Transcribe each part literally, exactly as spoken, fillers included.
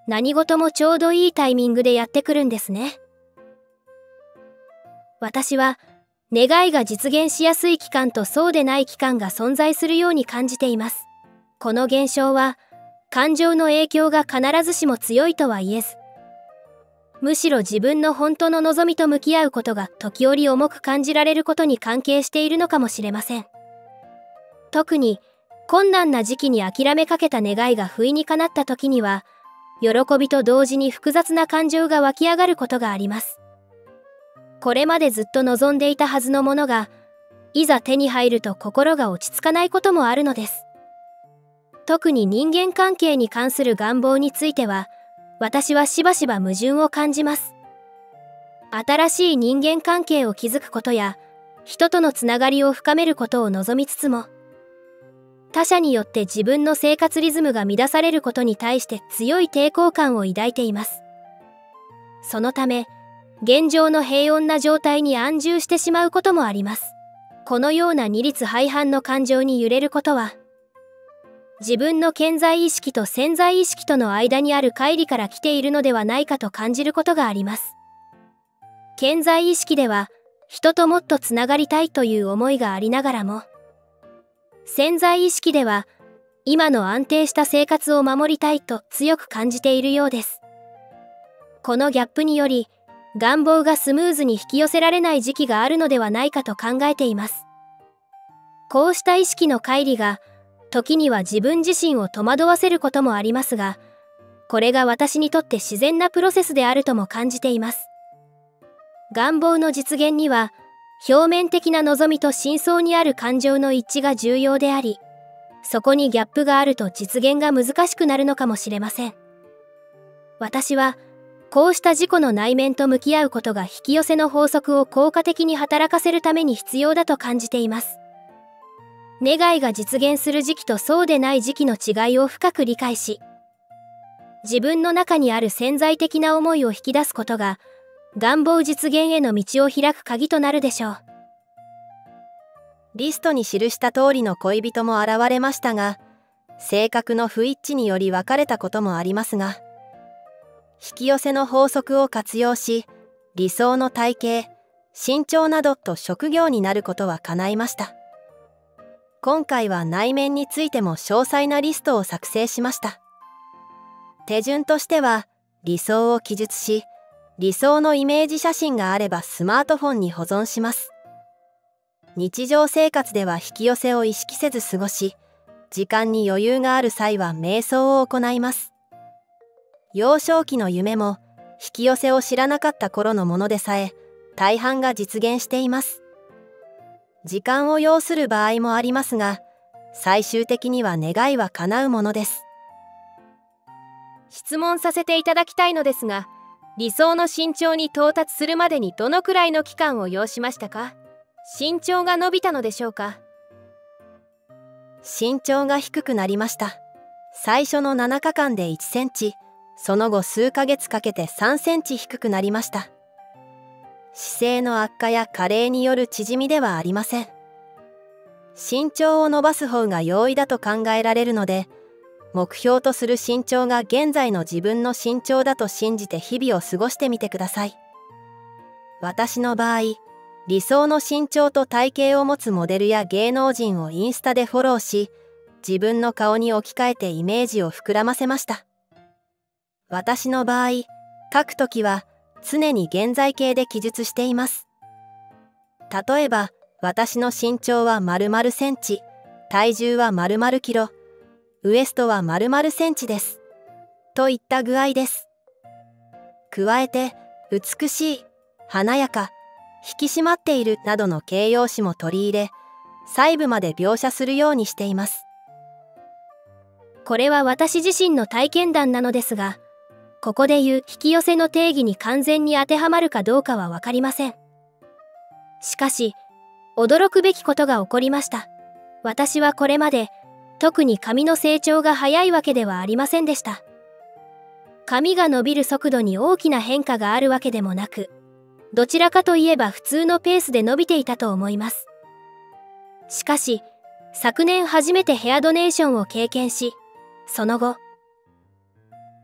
何事もちょうどいいタイミングでやってくるんですね。私は願いが実現しやすい期間とそうでない期間が存在するように感じています。この現象は感情の影響が必ずしも強いとは言えず、むしろ自分の本当の望みと向き合うことが時折重く感じられることに関係しているのかもしれません。特に困難な時期に諦めかけた願いが不意に叶った時には、喜びと同時に複雑な感情が湧き上がることがあります。これまでずっと望んでいたはずのものが、いざ手に入ると心が落ち着かないこともあるのです。特に人間関係に関する願望については、私はしばしば矛盾を感じます。新しい人間関係を築くことや、人とのつながりを深めることを望みつつも、他者によって自分の生活リズムが乱されることに対して強い抵抗感を抱いています。そのため、現状の平穏な状態に安住してしまうこともあります。このような二律背反の感情に揺れることは、自分の顕在意識と潜在意識との間にある乖離から来ているのではないかと感じることがあります。顕在意識では、人ともっとつながりたいという思いがありながらも、潜在意識では、今の安定した生活を守りたいと強く感じているようです。このギャップにより、願望がスムーズに引き寄せられない時期があるのではないかと考えています。こうした意識の乖離が、時には自分自身を戸惑わせることもありますが、これが私にとって自然なプロセスであるとも感じています。願望の実現には、表面的な望みと深層にある感情の一致が重要であり、そこにギャップがあると実現が難しくなるのかもしれません。私は、こうした自己の内面と向き合うことが引き寄せの法則を効果的に働かせるために必要だと感じています。願いが実現する時期とそうでない時期の違いを深く理解し、自分の中にある潜在的な思いを引き出すことが、願望実現への道を開く鍵となるでしょう。 リストに記した通りの恋人も現れましたが、性格の不一致により別れたこともありますが、引き寄せの法則を活用し、理想の体型、身長などと職業になることは叶いました。今回は内面についても詳細なリストを作成しました。手順としては、理想を記述し、理想のイメージ写真があればスマートフォンに保存します。日常生活では引き寄せを意識せず過ごし、時間に余裕がある際は瞑想を行います。幼少期の夢も引き寄せを知らなかった頃のものでさえ大半が実現しています。時間を要する場合もありますが、最終的には願いは叶うものです。 質問させていただきたいのですが、理想の身長に到達するまでにどのくらいの期間を要しましたか？身長が伸びたのでしょうか？ 身長が低くなりました。最初のななかかんでいちセンチ、その後数ヶ月かけてさんセンチ低くなりました。姿勢の悪化や加齢による縮みではありません。身長を伸ばす方が容易だと考えられるので、目標とする身長が現在の自分の身長だと信じて日々を過ごしてみてください。私の場合、理想の身長と体型を持つモデルや芸能人をインスタでフォローし、自分の顔に置き換えてイメージを膨らませました。私の場合、書くときは常に現在形で記述しています。例えば、私の身長は〇〇センチ、体重は〇〇キロ、ウエストは〇〇センチです。といった具合です。加えて、美しい、華やか、引き締まっているなどの形容詞も取り入れ、細部まで描写するようにしています。 これは私自身の体験談なのですが、ここで言う引き寄せの定義に完全に当てはまるかどうかはわかりません。しかし、驚くべきことが起こりました。私はこれまで、特に髪の成長が早いわけではありませんでした。髪が伸びる速度に大きな変化があるわけでもなく、どちらかといえば普通のペースで伸びていたと思います。しかし、昨年初めてヘアドネーションを経験し、その後、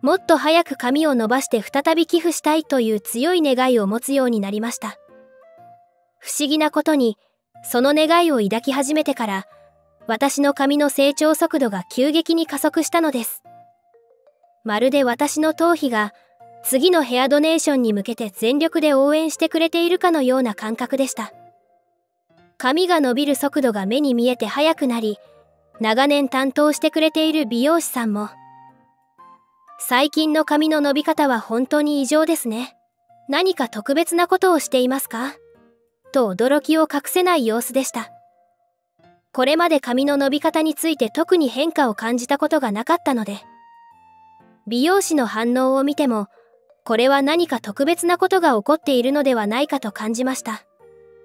もっと早く髪を伸ばして再び寄付したいという強い願いを持つようになりました。不思議なことに、その願いを抱き始めてから、私の髪の成長速度が急激に加速したのです。まるで私の頭皮が次のヘアドネーションに向けて全力で応援してくれているかのような感覚でした。髪が伸びる速度が目に見えて速くなり、長年担当してくれている美容師さんも、最近の髪の伸び方は本当に異常ですね。何か特別なことをしていますか？と驚きを隠せない様子でした。これまで髪の伸び方について特に変化を感じたことがなかったので、美容師の反応を見ても、これは何か特別なことが起こっているのではないかと感じました。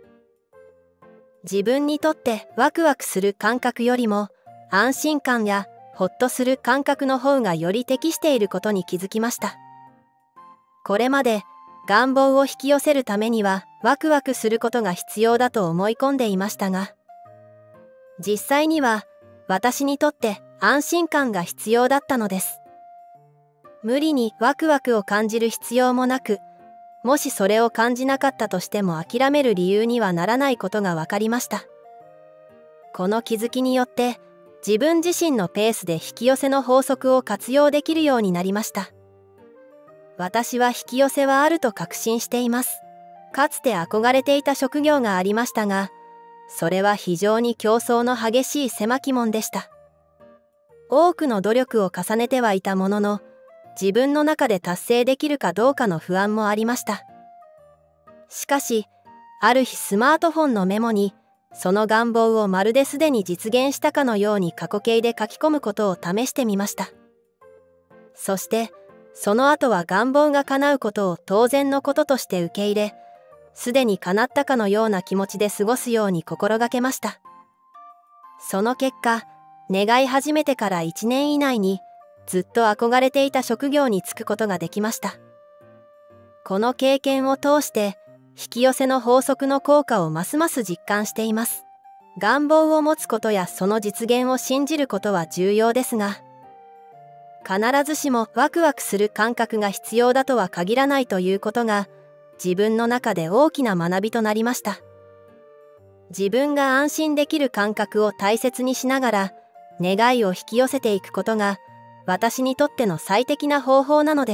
自分にとってワクワクする感覚よりも、安心感やほっとする感覚の方がより適していることに気づきました。これまで願望を引き寄せるためにはワクワクすることが必要だと思い込んでいましたが、実際には私にとって安心感が必要だったのです。無理にワクワクを感じる必要もなく、もしそれを感じなかったとしても諦める理由にはならないことが分かりました。この気づきによって自分自身のペースで引き寄せの法則を活用できるようになりました。私は引き寄せはあると確信しています。かつて憧れていた職業がありましたが、それは非常に競争の激しい狭き門でした。多くの努力を重ねてはいたものの、自分の中で達成できるかどうかの不安もありました。しかし、ある日スマートフォンのメモに、その願望をまるですでに実現したかのように過去形で書き込むことを試してみました。そして、その後は願望が叶うことを当然のこととして受け入れ、すでに叶ったかのような気持ちで過ごすように心がけました。その結果、願い始めてからいちねん以内に、ずっと憧れていた職業に就くことができました。この経験を通して、引き寄せの法則の効果をますます実感しています。願望を持つことやその実現を信じることは重要ですが、必ずしもワクワクする感覚が必要だとは限らないということが、自分の中で大きな学びとなりました。自分が安心できる感覚を大切にしながら、願いを引き寄せていくことが、私にとっての最適な方法なのです。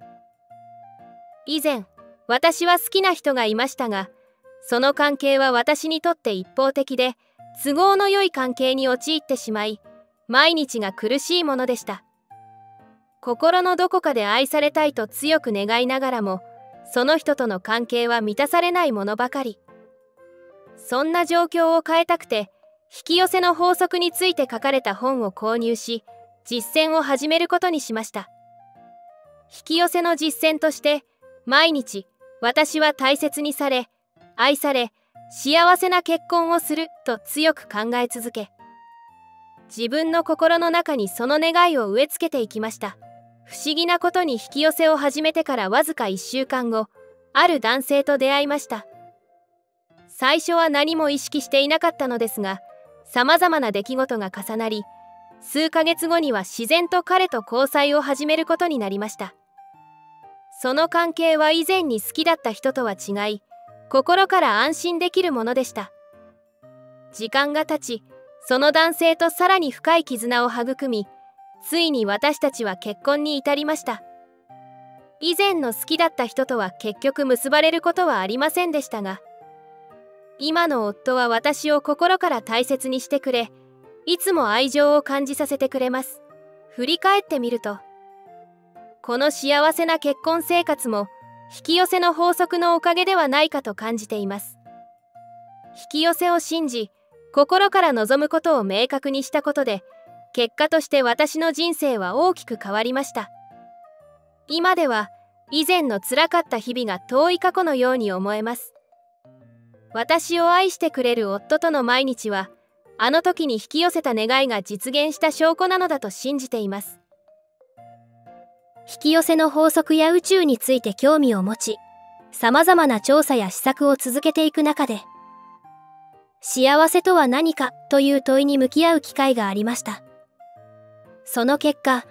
以前、私は好きな人がいましたが、その関係は私にとって一方的で、都合の良い関係に陥ってしまい、毎日が苦しいものでした。心のどこかで愛されたいと強く願いながらも、その人との関係は満たされないものばかり。そんな状況を変えたくて、引き寄せの法則について書かれた本を購入し、実践を始めることにしました。引き寄せの実践として、毎日、私は大切にされ、愛され、幸せな結婚をすると強く考え続け、自分の心の中にその願いを植え付けていきました。不思議なことに引き寄せを始めてからわずかいっしゅうかんご、ある男性と出会いました。最初は何も意識していなかったのですが、さまざまな出来事が重なり、数ヶ月後には自然と彼と交際を始めることになりました。その関係は以前に好きだった人とは違い、心から安心できるものでした。時間が経ち、その男性とさらに深い絆を育み、ついに私たちは結婚に至りました。以前の好きだった人とは結局結ばれることはありませんでしたが、今の夫は私を心から大切にしてくれ、いつも愛情を感じさせてくれます。振り返ってみると、この幸せな結婚生活も引き寄せの法則のおかげではないかと感じています。引き寄せを信じ、心から望むことを明確にしたことで、結果として私の人生は大きく変わりました。今では以前の辛かった日々が遠い過去のように思えます。私を愛してくれる夫との毎日は、あの時に引き寄せた願いが実現した証拠なのだと信じています。 引き寄せの法則や宇宙について興味を持ち、さまざまな調査や施策を続けていく中で、幸せとは何かという問いに向き合う機会がありました。その結果、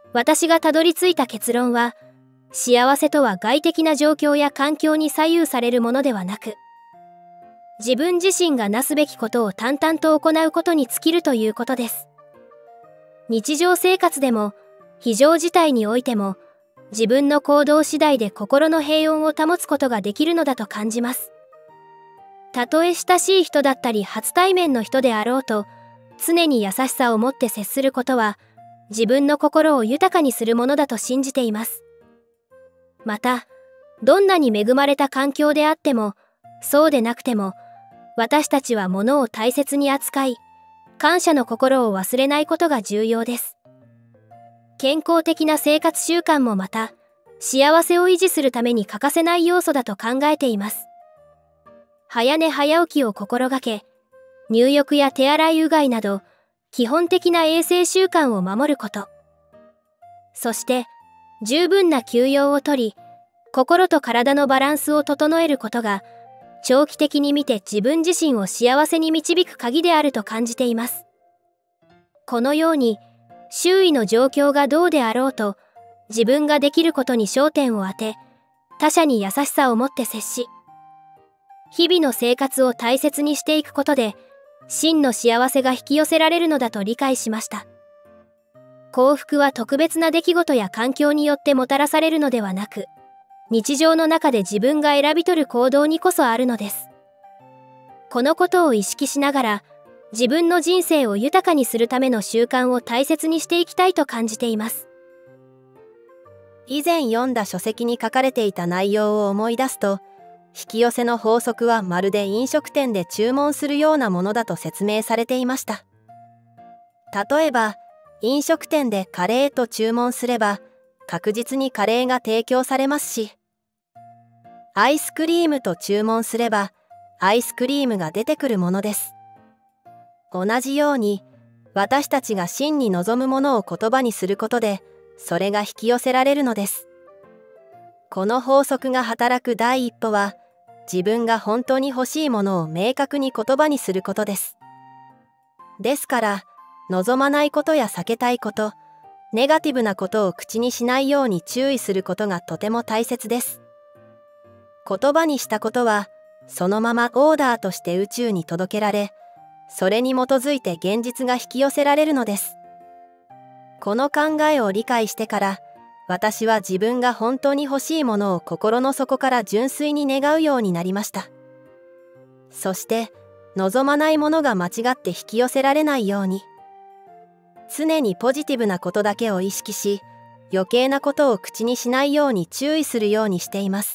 私がたどり着いた結論は、幸せとは外的な状況や環境に左右されるものではなく、自分自身がなすべきことを淡々と行うことに尽きるということです。日常生活でも非常事態においても、自分の行動次第で心の平穏を保つことができるのだと感じます。たとえ親しい人だったり初対面の人であろうと、常に優しさを持って接することは、自分の心を豊かにするものだと信じています。また、どんなに恵まれた環境であっても、そうでなくても、私たちは物を大切に扱い、感謝の心を忘れないことが重要です。健康的な生活習慣もまた、幸せを維持するために欠かせない要素だと考えています。早寝早起きを心がけ、入浴や手洗いうがいなど、基本的な衛生習慣を守ること。そして、十分な休養をとり、心と体のバランスを整えることが、長期的に見て自分自身を幸せに導く鍵であると感じています。このように、周囲の状況がどうであろうと、自分ができることに焦点を当て、他者に優しさを持って接し、日々の生活を大切にしていくことで、真の幸せが引き寄せられるのだと理解しました。幸福は特別な出来事や環境によってもたらされるのではなく、日常の中で自分が選び取る行動にこそあるのです。このことを意識しながら、自分の人生を豊かにするための習慣を大切にしていきたいと感じています。 以前読んだ書籍に書かれていた内容を思い出すと、引き寄せの法則はまるで飲食店で注文するようなものだと説明されていました。例えば、飲食店でカレーと注文すれば、確実にカレーが提供されますし、アイスクリームと注文すれば、アイスクリームが出てくるものです。同じように、私たちが真に望むものを言葉にすることで、それが引き寄せられるのです。この法則が働く第一歩は、自分が本当に欲しいものを明確に言葉にすることです。ですから、望まないことや避けたいこと、ネガティブなことを口にしないように注意することがとても大切です。言葉にしたことは、そのままオーダーとして宇宙に届けられ、それに基づいて現実が引き寄せられるのです。この考えを理解してから、私は自分が本当に欲しいものを心の底から純粋に願うようになりました。そして、望まないものが間違って引き寄せられないように、常にポジティブなことだけを意識し、余計なことを口にしないように注意するようにしています。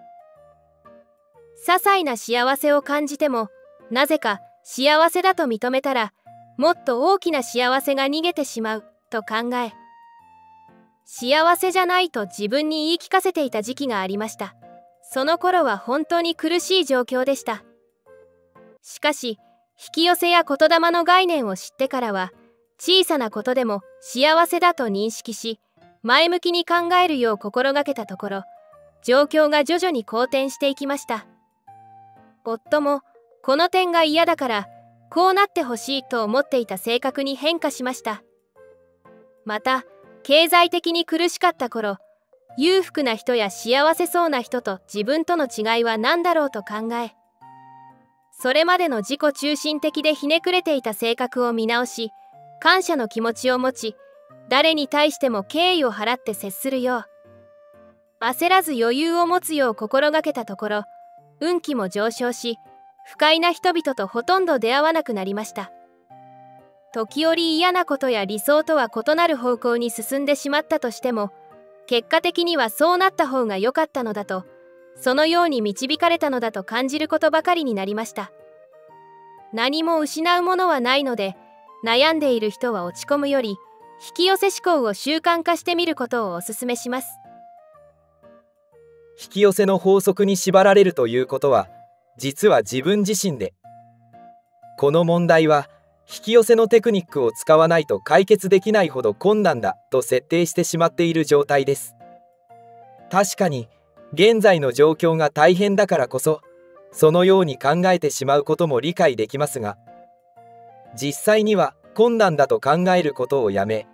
些細な幸せを感じても、なぜか幸せだと認めたら、もっと大きな幸せが逃げてしまうと考え、幸せじゃないと自分に言い聞かせていた時期がありました。その頃は本当に苦しい状況でした。しかし、引き寄せや言霊の概念を知ってからは、小さなことでも幸せだと認識し、前向きに考えるよう心がけたところ、状況が徐々に好転していきました。夫も、この点が嫌だから、こうなってほしいと思っていた性格に変化しました。また、経済的に苦しかった頃、裕福な人や幸せそうな人と自分との違いは何だろうと考え、それまでの自己中心的でひねくれていた性格を見直し、感謝の気持ちを持ち、誰に対しても敬意を払って接するよう、焦らず余裕を持つよう心がけたところ、運気も上昇し、不快な人々とほとんど出会わなくなりました。時折嫌なことや理想とは異なる方向に進んでしまったとしても、結果的にはそうなった方が良かったのだと、そのように導かれたのだと感じることばかりになりました。何も失うものはないので、悩んでいる人は落ち込むより、引き寄せ思考を習慣化してみることをお勧めします。 引き寄せの法則に縛られるということは、実は自分自身で、この問題は引き寄せのテクニックを使わないと解決できないほど困難だと設定してしまっている状態です。確かに現在の状況が大変だからこそ、そのように考えてしまうことも理解できますが、実際には困難だと考えることをやめ、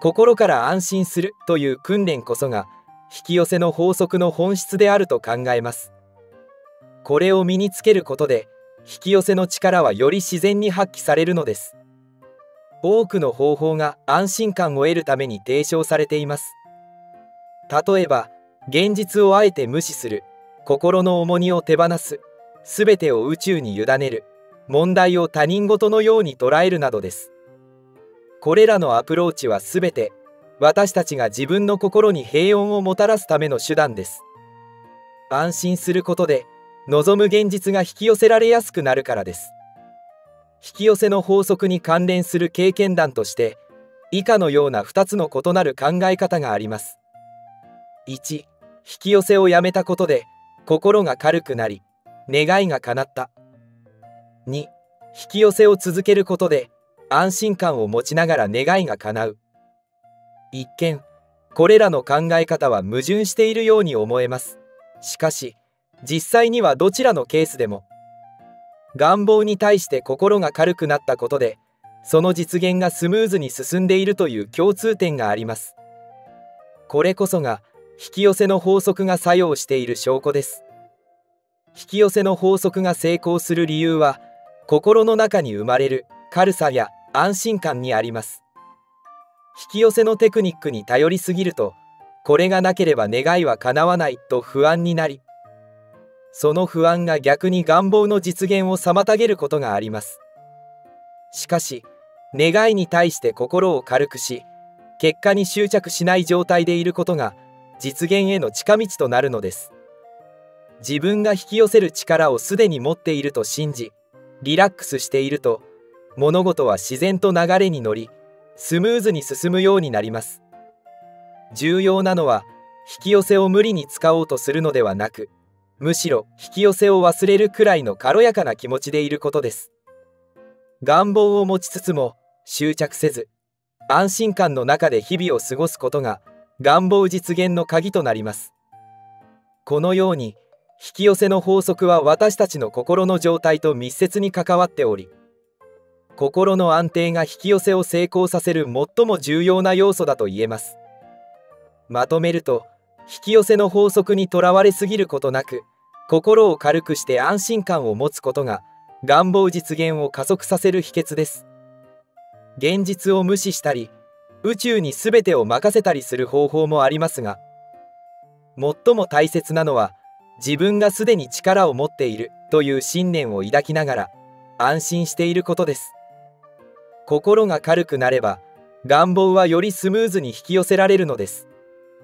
心から安心するという訓練こそが引き寄せの法則の本質であると考えます。これを身につけることで引き寄せの力はより自然に発揮されるのです。多くの方法が安心感を得るために提唱されています。例えば、現実をあえて無視する、心の重荷を手放す、すべてを宇宙に委ねる、問題を他人事のように捉えるなどです。これらのアプローチはすべて私たちが自分の心に平穏をもたらすための手段です。安心することで望む現実が引き寄せられやすくなるからです。引き寄せの法則に関連する経験談として以下のようなふたつの異なる考え方があります。いち、引き寄せをやめたことで心が軽くなり願いが叶った。に、引き寄せを続けることで安心感を持ちながら願いが叶う。一見これらの考え方は矛盾しているように思えます。しかし実際にはどちらのケースでも願望に対して心が軽くなったことでその実現がスムーズに進んでいるという共通点があります。これこそが引き寄せの法則が作用している証拠です。引き寄せの法則が成功する理由は心の中に生まれる軽さや安心感にあります。引き寄せのテクニックに頼りすぎるとこれがなければ願いは叶わないと不安になりその不安が逆に願望の実現を妨げることがあります。しかし願いに対して心を軽くし結果に執着しない状態でいることが実現への近道となるのです。自分が引き寄せる力をすでに持っていると信じリラックスしていると物事は自然と流れに乗りスムーズに進むようになります。重要なのは引き寄せを無理に使おうとするのではなくむしろ引き寄せを忘れるくらいの軽やかな気持ちでいることです。願望を持ちつつも執着せず安心感の中で日々を過ごすことが願望実現の鍵となります。このように引き寄せの法則は私たちの心の状態と密接に関わっており心の安定が引き寄せを成功させる最も重要な要素だと言えます。まとめると引き寄せの法則にとらわれすぎることなく心を軽くして安心感を持つことが願望実現を加速させる秘訣です。現実を無視したり宇宙に全てを任せたりする方法もありますが最も大切なのは自分がすでに力を持っているという信念を抱きながら安心していることです。心が軽くなれば願望はよりスムーズに引き寄せられるのです。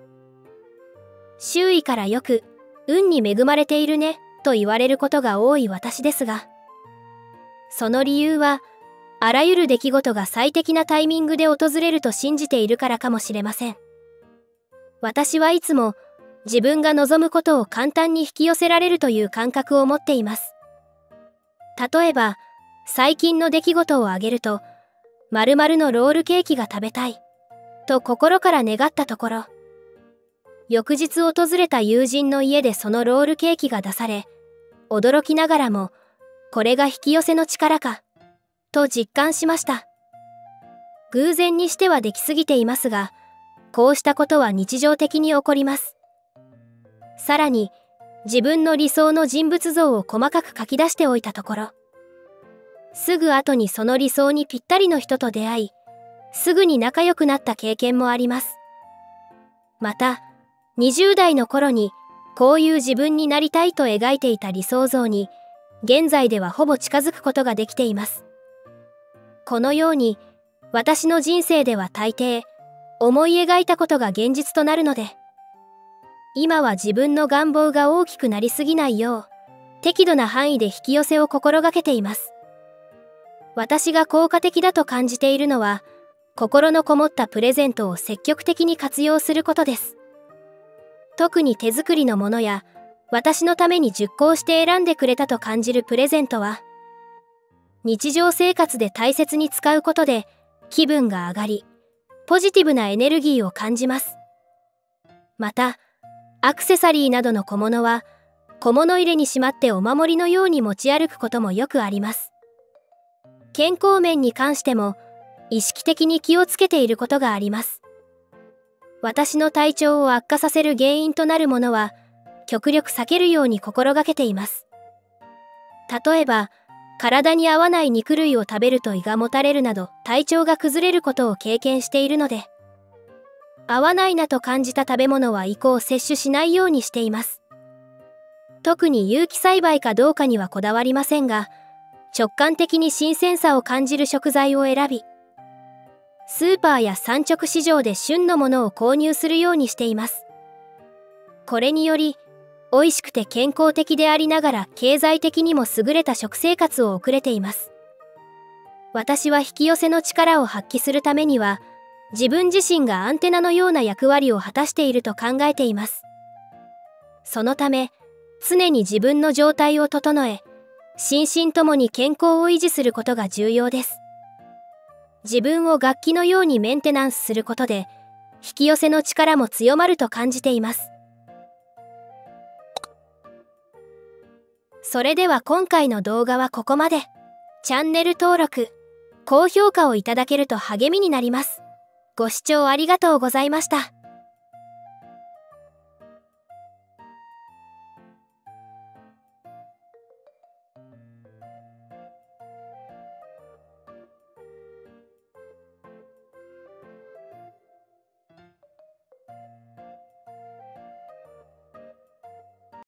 周囲からよく運に恵まれているねと言われることが多い私ですがその理由はあらゆる出来事が最適なタイミングで訪れると信じているからかもしれません。私はいつも自分が望むことを簡単に引き寄せられるという感覚を持っています。例えば最近の出来事を挙げると〇〇のロールケーキが食べたいと心から願ったところ翌日訪れた友人の家でそのロールケーキが出され驚きながらもこれが引き寄せの力かと実感しました。偶然にしてはできすぎていますがこうしたことは日常的に起こります。さらに自分の理想の人物像を細かく書き出しておいたところすぐ後にその理想にぴったりの人と出会いすぐに仲良くなった経験もあります。またにじゅう代の頃にこういう自分になりたいと描いていた理想像に現在ではほぼ近づくことができています。このように私の人生では大抵思い描いたことが現実となるので今は自分の願望が大きくなりすぎないよう適度な範囲で引き寄せを心がけています。私が効果的だと感じているのは心のこもったプレゼントを積極的に活用することです。特に手作りのものや私のために熟考して選んでくれたと感じるプレゼントは日常生活で大切に使うことで気分が上がりポジティブなエネルギーを感じます。またアクセサリーなどの小物は小物入れにしまってお守りのように持ち歩くこともよくあります。健康面に関しても意識的に気をつけていることがあります。 私の体調を悪化させる原因となるものは極力避けるように心がけています。例えば、体に合わない肉類を食べると胃がもたれるなど体調が崩れることを経験しているので、合わないなと感じた食べ物は以降摂取しないようにしています。特に有機栽培かどうかにはこだわりませんが、直感的に新鮮さを感じる食材を選び、スーパーや産直市場で旬のものを購入するようにしています。これにより、美味しくて健康的でありながら経済的にも優れた食生活を送れています。私は引き寄せの力を発揮するためには、自分自身がアンテナのような役割を果たしていると考えています。そのため、常に自分の状態を整え、心身ともに健康を維持することが重要です。自分を楽器のようにメンテナンスすることで、引き寄せの力も強まると感じています。それでは今回の動画はここまで。チャンネル登録、高評価をいただけると励みになります。ご視聴ありがとうございました。